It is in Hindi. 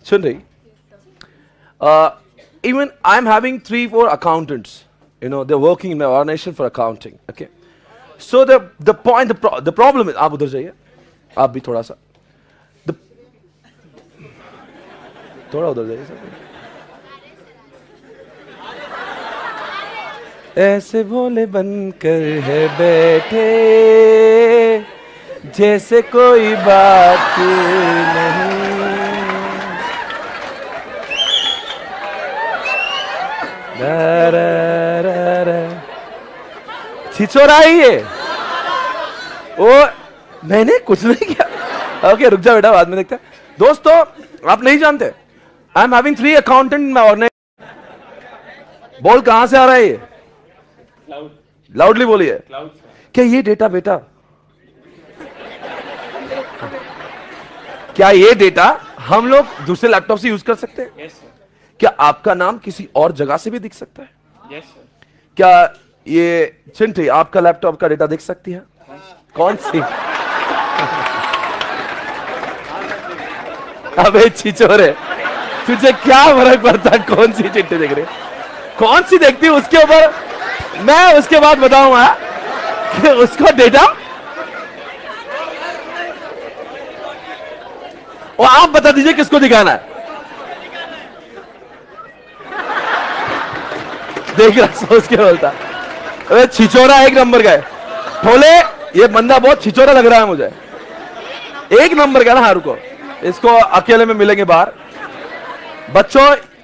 सुन रही? Even I'm having 3-4 accountants. You know, they're working in my organization for accounting. Okay. So the point, the problem is, आप उधर जाइए, आप भी थोड़ा सा, थोड़ा उधर जाइए सर. ऐसे भोले बनकर है बैठे जैसे कोई बात नहीं. छिछोरा ही है वो, मैंने कुछ नहीं किया. ओके रुक जा बेटा, बाद में देखते हैं. दोस्तों आप नहीं जानते, I am having 3 accountant in my organisation. बोल कहां से आ रहा है ये? लाउडली बोलिए. क्या ये डेटा बेटा, क्या ये डेटा हम लोग दूसरे लैपटॉप से यूज कर सकते हैं? yes, sir. क्या आपका नाम किसी और जगह से भी दिख सकता है? yes, sir. क्या ये चिंटी आपका लैपटॉप का डेटा दिख सकती है? कौन सी? अबे छिचोरे, तुझे क्या फर्क पड़ता कौन सी चिट्ठी देख रही, कौन सी देखती उसके ऊपर मैं उसके बाद बताऊंगा कि उसको डेटा. और आप बता दीजिए किसको दिखाना है. देख रहा सोच के बोलता, अरे छिचोरा एक नंबर का है. बोले ये बंदा बहुत छिचोरा लग रहा है मुझे. एक नंबर का ना. हाँ रुको, इसको अकेले में मिलेंगे बाहर. बच्चों